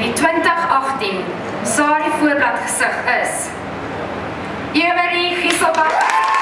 En die 2018 Sari voorblad gesig is Emery Gieselbach.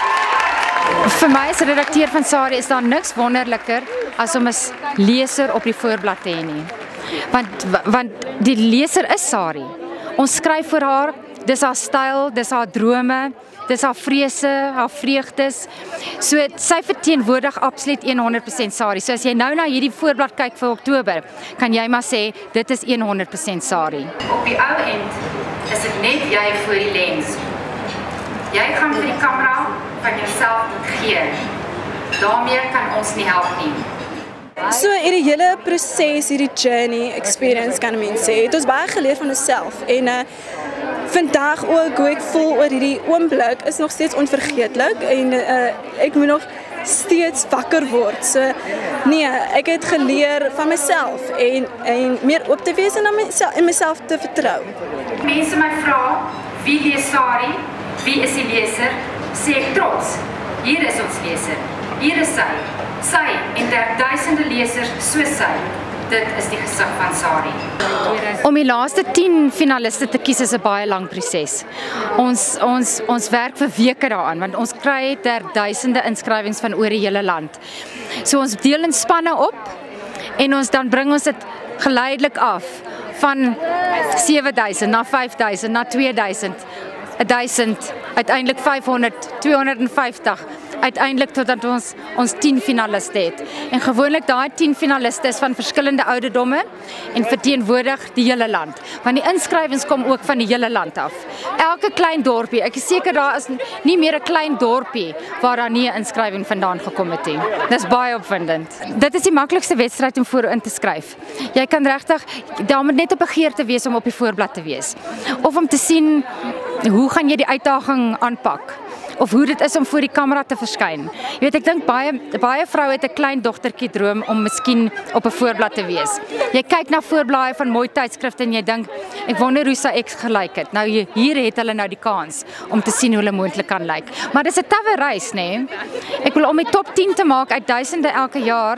Vir my as redakteur van Sari is daar niks wonderliker as om 'n leser op die voorblad te hê nie. Want die leser is Sari. Ons skryf vir haar, dis haar styl, dis haar drome, dis haar vrese, haar vreugdes. So sy verteenwoordig absoluut 100% Sari. So as jy nou na hierdie voorblad kyk vir Oktober, kan jy maar sê dit is 100% Sari. Op die ou end is dit net jy voor die lens. Jy gaan vir die kamera van jouself moet gee. Daarmee kan ons nie help nie. So hierdie hele proses, hierdie journey, experience kan mens sê, het ons baie geleer van onsself en vandag ook hoe ek voel oor hierdie oomblik is nog steeds onvergeetlik en ek moet nog steeds wakker word. So nee, ek het geleer van myself en meer oop te wees en myself te vertrou. Mense my vra, wie lees Sari? Wie is die leser? Sê ek trots. Hier is ons leser. Hier is sy. Sy en duisende lesers soos sy. Dit is die gesig van Sari. Om die laaste 10 finaliste te kies is 'n baie lang proses. Ons werk vir weke daaraan want ons kry duisende inskrywings van oor die hele land. So ons deel in spanne op en dan bring ons dit geleidelik af van 7000 na 5000 na 2000, 1000, uiteindelik 500, 250. Uiteindelik totdat ons 10 finaliste het. En gewoonlik daai 10 finaliste is van verskillende ouderdomme en verteenwoordig die hele land. Want die inskrywings kom ook van die hele land af. Elke klein dorpie, ek is seker daar is nie meer 'n klein dorpie waar daar nie 'n inskrywing vandaan gekom het nie. Dis baie opwindend. Dit is die maklikste wedstryd om voorin te skryf. Jy kan regtig, daar moet net 'n begeerte wees om op die voorblad te wees. Of om te sien hoe gaan jy die uitdaging aanpak? Of hoe dit is om voor die kamera te verskyn. Jy weet, ek dink baie vroue het 'n klein dogtertjie droom om miskien op 'n voorblad te wees. Jy kyk na voorblaaie van mooi tydskrifte en jy dink, ek wonder hoe sy ek gelyk het. Nou hier het hulle nou die kans om te sien hoe hulle moontlik kan lyk. Maar dis 'n tawwe reis, nê? Ek wil om die top 10 te maak uit duisende elke jaar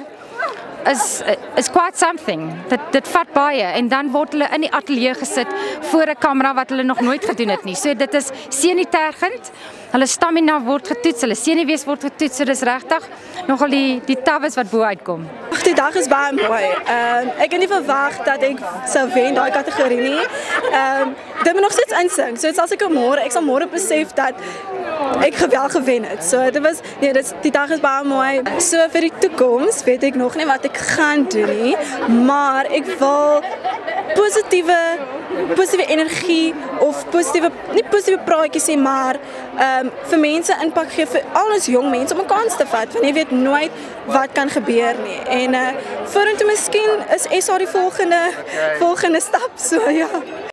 is quite something. Dit vat baie en dan word hulle in die ateljee gesit voor 'n kamera wat hulle nog nooit gedoen het nie. So dit is senuitergend. Hulle stamina word getoets, hulle senuwees word getoets. So dis regtig nogal die tawwes wat bo uitkom. Ag, die dag is baie mooi. Ek het nie verwag dat ek sou wen daai kategorie nie. Dit moet nog steeds insink. So ek sal môre besef dat ek wel gewen het. So dit was die dag is baie mooi. So vir die toekoms weet ek nog nie wat ek gaan doen nie, maar ek wil positiewe energie of nie positiewe praatjies nie, maar vir mense impak gee, vir al ons jong mense om 'n kans te vat, want jy weet nooit wat kan gebeur nie. En vorentoe miskien is SA die volgende stap, so ja.